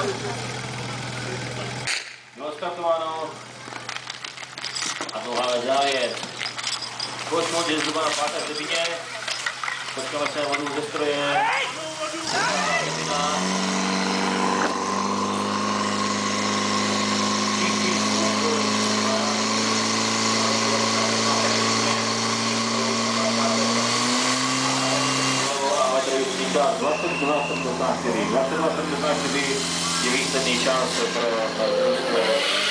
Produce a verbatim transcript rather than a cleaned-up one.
Bylo startováno a dlouhá závěr. Kosmos je zhruba na páté vteřině. Počkáme se na vodu ze stroje. dvacet dva sedmdesát čtyři. dvacet dva sedmdesát čtyři je výsledný čas pro družstvo